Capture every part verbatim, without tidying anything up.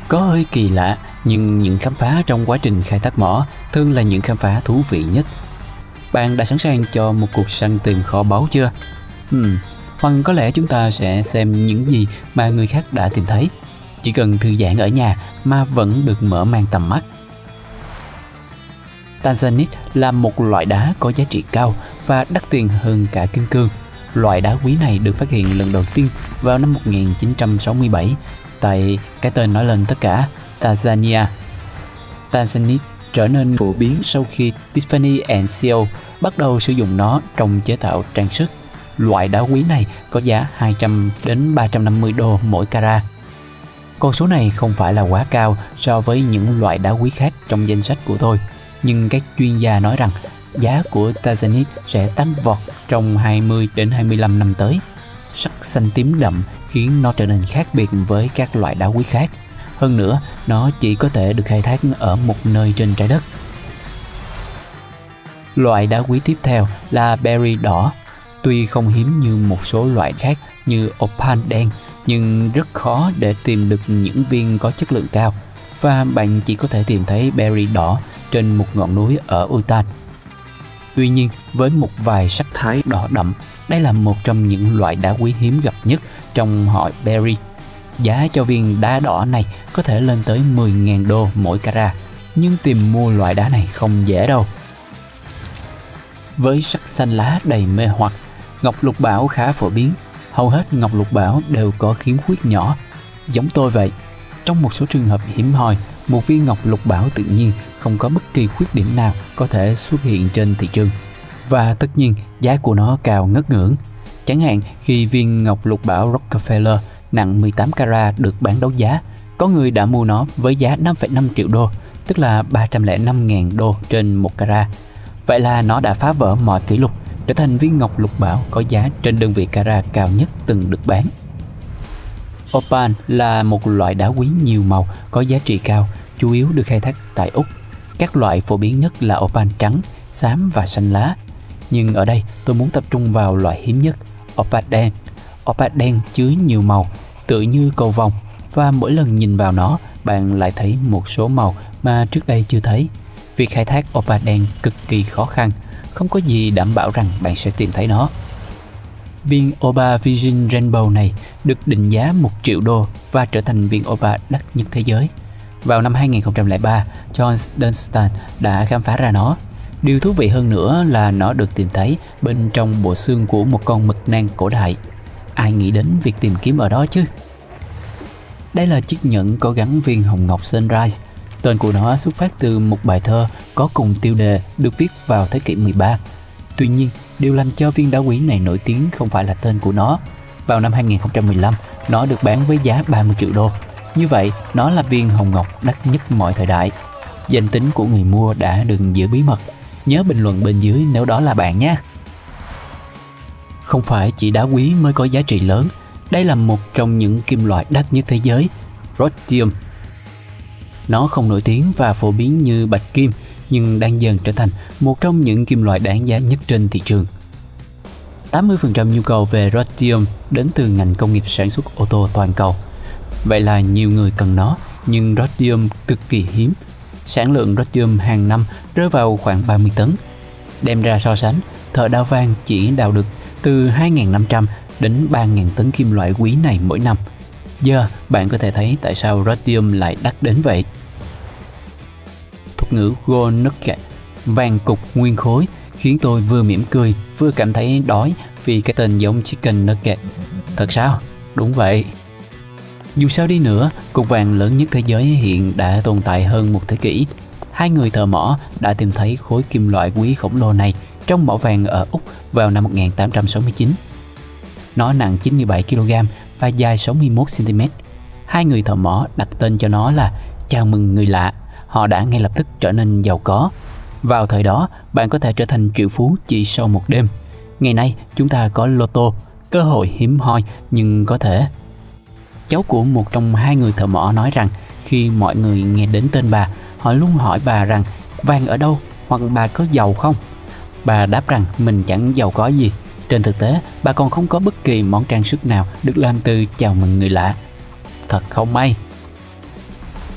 Có hơi kỳ lạ, nhưng những khám phá trong quá trình khai thác mỏ thường là những khám phá thú vị nhất. Bạn đã sẵn sàng cho một cuộc săn tìm kho báu chưa? Hmm, hoặc có lẽ chúng ta sẽ xem những gì mà người khác đã tìm thấy. Chỉ cần thư giãn ở nhà mà vẫn được mở mang tầm mắt. Tanzanite là một loại đá có giá trị cao và đắt tiền hơn cả kim cương. Loại đá quý này được phát hiện lần đầu tiên vào năm một nghìn chín trăm sáu mươi bảy tại cái tên nói lên tất cả, Tanzania. Tanzanite trở nên phổ biến sau khi Tiffany and Co bắt đầu sử dụng nó trong chế tạo trang sức. Loại đá quý này có giá hai trăm đến ba trăm năm mươi đô mỗi carat. Con số này không phải là quá cao so với những loại đá quý khác trong danh sách của tôi, nhưng các chuyên gia nói rằng giá của Tanzanite sẽ tăng vọt trong hai mươi đến hai mươi lăm năm tới. Sắc xanh tím đậm khiến nó trở nên khác biệt với các loại đá quý khác. Hơn nữa, nó chỉ có thể được khai thác ở một nơi trên trái đất. Loại đá quý tiếp theo là berry đỏ. Tuy không hiếm như một số loại khác như opal đen, nhưng rất khó để tìm được những viên có chất lượng cao, và bạn chỉ có thể tìm thấy berry đỏ trên một ngọn núi ở Utah. Tuy nhiên, với một vài sắc thái đỏ đậm, đây là một trong những loại đá quý hiếm gặp nhất trong họ berry. Giá cho viên đá đỏ này có thể lên tới mười nghìn đô mỗi carat, nhưng tìm mua loại đá này không dễ đâu. Với sắc xanh lá đầy mê hoặc, ngọc lục bảo khá phổ biến. Hầu hết ngọc lục bảo đều có khiếm khuyết nhỏ, giống tôi vậy. Trong một số trường hợp hiếm hoi, một viên ngọc lục bảo tự nhiên không có bất kỳ khuyết điểm nào có thể xuất hiện trên thị trường. Và tất nhiên, giá của nó cao ngất ngưỡng. Chẳng hạn khi viên ngọc lục bảo Rockefeller nặng mười tám carat được bán đấu giá, có người đã mua nó với giá năm phẩy năm triệu đô, tức là ba trăm lẻ năm nghìn đô trên một carat. Vậy là nó đã phá vỡ mọi kỷ lục, trở thành viên ngọc lục bảo có giá trên đơn vị carat cao nhất từng được bán. Opal là một loại đá quý nhiều màu có giá trị cao, chủ yếu được khai thác tại Úc. Các loại phổ biến nhất là opal trắng, xám và xanh lá. Nhưng ở đây tôi muốn tập trung vào loại hiếm nhất, opal đen. Opal đen chứa nhiều màu, tựa như cầu vồng, và mỗi lần nhìn vào nó, bạn lại thấy một số màu mà trước đây chưa thấy. Việc khai thác opal đen cực kỳ khó khăn, không có gì đảm bảo rằng bạn sẽ tìm thấy nó. Viên Opal Virgin Rainbow này được định giá một triệu đô và trở thành viên opal đắt nhất thế giới. Vào năm hai nghìn không trăm lẻ ba, John Dunstan đã khám phá ra nó. Điều thú vị hơn nữa là nó được tìm thấy bên trong bộ xương của một con mực nang cổ đại. Ai nghĩ đến việc tìm kiếm ở đó chứ? Đây là chiếc nhẫn có gắn viên hồng ngọc Sunrise. Tên của nó xuất phát từ một bài thơ có cùng tiêu đề được viết vào thế kỷ mười ba. Tuy nhiên, điều làm cho viên đá quý này nổi tiếng không phải là tên của nó. Vào năm hai nghìn không trăm mười lăm, nó được bán với giá ba mươi triệu đô. Như vậy, nó là viên hồng ngọc đắt nhất mọi thời đại. Danh tính của người mua đã được giữ bí mật. Nhớ bình luận bên dưới nếu đó là bạn nhé. Không phải chỉ đá quý mới có giá trị lớn. Đây là một trong những kim loại đắt nhất thế giới, rhodium. Nó không nổi tiếng và phổ biến như bạch kim, nhưng đang dần trở thành một trong những kim loại đáng giá nhất trên thị trường. tám mươi phần trăm nhu cầu về rhodium đến từ ngành công nghiệp sản xuất ô tô toàn cầu. Vậy là nhiều người cần nó, nhưng rhodium cực kỳ hiếm. Sản lượng rhodium hàng năm rơi vào khoảng ba mươi tấn. Đem ra so sánh, thợ đào vàng chỉ đào được từ hai nghìn năm trăm đến ba nghìn tấn kim loại quý này mỗi năm. Giờ bạn có thể thấy tại sao rhodium lại đắt đến vậy. Thuật ngữ gold nugget, vàng cục nguyên khối, khiến tôi vừa mỉm cười vừa cảm thấy đói vì cái tên giống chicken nugget. Thật sao? Đúng vậy. Dù sao đi nữa, cục vàng lớn nhất thế giới hiện đã tồn tại hơn một thế kỷ. Hai người thợ mỏ đã tìm thấy khối kim loại quý khổng lồ này trong mỏ vàng ở Úc vào năm một nghìn tám trăm sáu mươi chín. Nó nặng chín mươi bảy ki lô gam và dài sáu mươi mốt xăng ti mét. Hai người thợ mỏ đặt tên cho nó là chào mừng người lạ. Họ đã ngay lập tức trở nên giàu có. Vào thời đó, bạn có thể trở thành triệu phú chỉ sau một đêm. Ngày nay, chúng ta có lô tô, cơ hội hiếm hoi nhưng có thể. Cháu của một trong hai người thợ mỏ nói rằng khi mọi người nghe đến tên bà, họ luôn hỏi bà rằng vàng ở đâu hoặc bà có giàu không. Bà đáp rằng mình chẳng giàu có gì. Trên thực tế, bà còn không có bất kỳ món trang sức nào được làm từ chào mừng người lạ. Thật không may.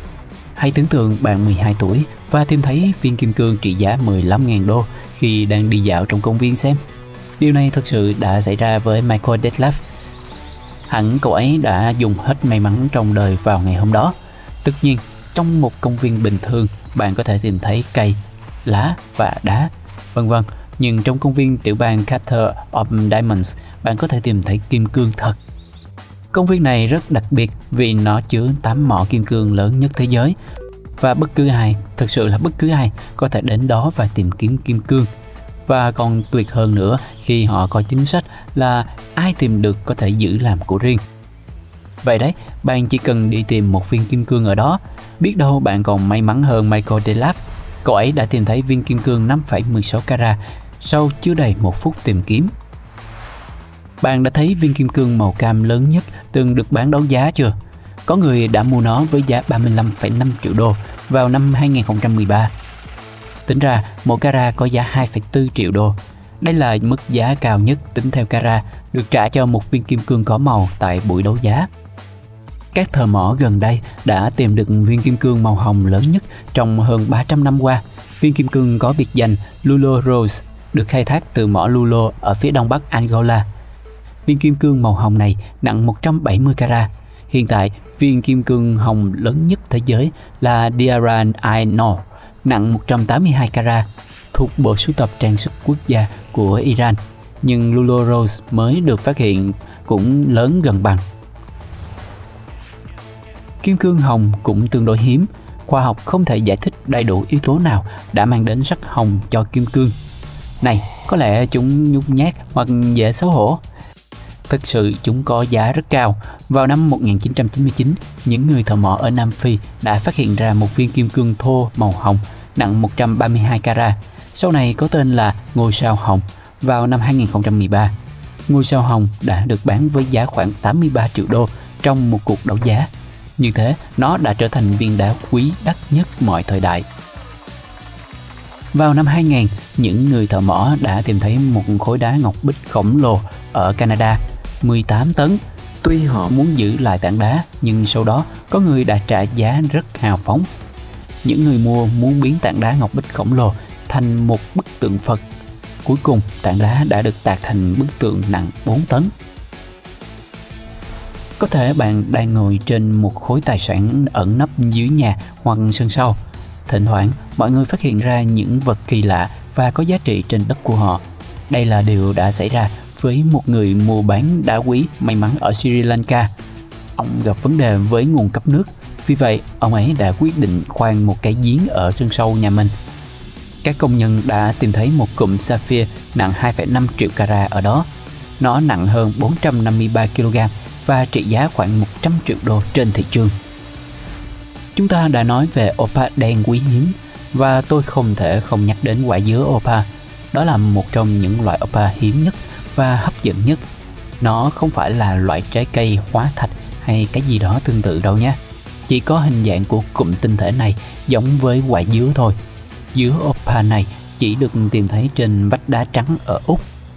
Hãy tưởng tượng bạn mười hai tuổi và tìm thấy viên kim cương trị giá mười lăm nghìn đô khi đang đi dạo trong công viên xem. Điều này thực sự đã xảy ra với Michael Detlef. Hẳn cậu ấy đã dùng hết may mắn trong đời vào ngày hôm đó. Tất nhiên, trong một công viên bình thường, bạn có thể tìm thấy cây, lá và đá, vân vân. Nhưng trong công viên tiểu bang Carter of Diamonds, bạn có thể tìm thấy kim cương thật. Công viên này rất đặc biệt vì nó chứa tám mỏ kim cương lớn nhất thế giới. Và bất cứ ai, thực sự là bất cứ ai, có thể đến đó và tìm kiếm kim cương. Và còn tuyệt hơn nữa khi họ có chính sách là ai tìm được có thể giữ làm của riêng. Vậy đấy, bạn chỉ cần đi tìm một viên kim cương ở đó. Biết đâu bạn còn may mắn hơn Michael Detlef. Cậu ấy đã tìm thấy viên kim cương năm phẩy mười sáu carat sau chưa đầy một phút tìm kiếm. Bạn đã thấy viên kim cương màu cam lớn nhất từng được bán đấu giá chưa? Có người đã mua nó với giá ba mươi lăm phẩy năm triệu đô vào năm hai nghìn không trăm mười ba. Tính ra, một carat có giá hai phẩy bốn triệu đô. Đây là mức giá cao nhất tính theo carat được trả cho một viên kim cương có màu tại buổi đấu giá. Các thợ mỏ gần đây đã tìm được viên kim cương màu hồng lớn nhất trong hơn ba trăm năm qua. Viên kim cương có biệt danh Lulo Rose được khai thác từ mỏ Lulo ở phía đông bắc Angola. Viên kim cương màu hồng này nặng một trăm bảy mươi carat. Hiện tại, viên kim cương hồng lớn nhất thế giới là Diaran Ai-Noor, nặng một trăm tám mươi hai carat, thuộc bộ sưu tập trang sức quốc gia của Iran. Nhưng Lulo Rose mới được phát hiện cũng lớn gần bằng. Kim cương hồng cũng tương đối hiếm. Khoa học không thể giải thích đầy đủ yếu tố nào đã mang đến sắc hồng cho kim cương. Này, có lẽ chúng nhút nhát hoặc dễ xấu hổ. Thực sự chúng có giá rất cao. Vào năm một nghìn chín trăm chín mươi chín, những người thợ mỏ ở Nam Phi đã phát hiện ra một viên kim cương thô màu hồng nặng một trăm ba mươi hai carat. Sau này có tên là ngôi sao hồng. Vào năm hai nghìn không trăm mười ba, ngôi sao hồng đã được bán với giá khoảng tám mươi ba triệu đô trong một cuộc đấu giá. Như thế, nó đã trở thành viên đá quý đắt nhất mọi thời đại. Vào năm hai nghìn, những người thợ mỏ đã tìm thấy một khối đá ngọc bích khổng lồ ở Canada, mười tám tấn. Tuy họ muốn giữ lại tảng đá, nhưng sau đó có người đã trả giá rất hào phóng. Những người mua muốn biến tảng đá ngọc bích khổng lồ thành một bức tượng Phật. Cuối cùng, tảng đá đã được tạc thành bức tượng nặng bốn tấn. Có thể bạn đang ngồi trên một khối tài sản ẩn nấp dưới nhà hoặc sân sau. Thỉnh thoảng, mọi người phát hiện ra những vật kỳ lạ và có giá trị trên đất của họ. Đây là điều đã xảy ra với một người mua bán đá quý may mắn ở Sri Lanka. Ông gặp vấn đề với nguồn cấp nước, vì vậy ông ấy đã quyết định khoan một cái giếng ở sân sau nhà mình. Các công nhân đã tìm thấy một cụm sapphire nặng hai phẩy năm triệu carat ở đó. Nó nặng hơn bốn trăm năm mươi ba ki lô gam và trị giá khoảng một trăm triệu đô trên thị trường. Chúng ta đã nói về opal đen quý hiếm và tôi không thể không nhắc đến quả dứa opal. Đó là một trong những loại opal hiếm nhất và hấp dẫn nhất. Nó không phải là loại trái cây hóa thạch hay cái gì đó tương tự đâu nhé. Chỉ có hình dạng của cụm tinh thể này giống với quả dứa thôi. Dứa opal này chỉ được tìm thấy trên vách đá trắng ở Úc.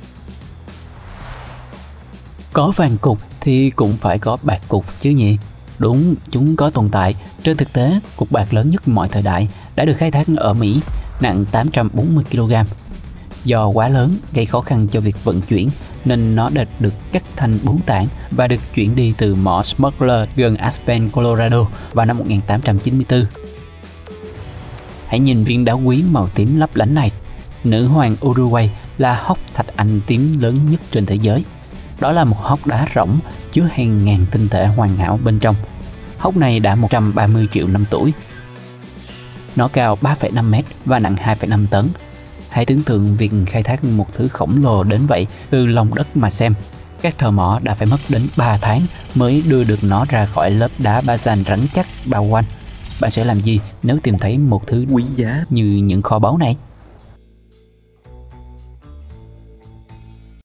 Có vàng cục thì cũng phải có bạc cục chứ nhỉ? Đúng, chúng có tồn tại. Trên thực tế, cục bạc lớn nhất mọi thời đại đã được khai thác ở Mỹ, nặng tám trăm bốn mươi ki lô gam. Do quá lớn gây khó khăn cho việc vận chuyển nên nó đã được cắt thành bốn tảng và được chuyển đi từ mỏ Smuggler gần Aspen, Colorado vào năm một nghìn tám trăm chín mươi tư. Hãy nhìn viên đá quý màu tím lấp lánh này. Nữ hoàng Uruguay là hốc thạch anh tím lớn nhất trên thế giới. Đó là một hốc đá rỗng chứa hàng ngàn tinh thể hoàn hảo bên trong. Hốc này đã một trăm ba mươi triệu năm tuổi. Nó cao ba phẩy năm mét và nặng hai phẩy năm tấn. Hãy tưởng tượng việc khai thác một thứ khổng lồ đến vậy từ lòng đất mà xem. Các thợ mỏ đã phải mất đến ba tháng mới đưa được nó ra khỏi lớp đá bazan rắn chắc bao quanh. Bạn sẽ làm gì nếu tìm thấy một thứ quý giá như những kho báu này?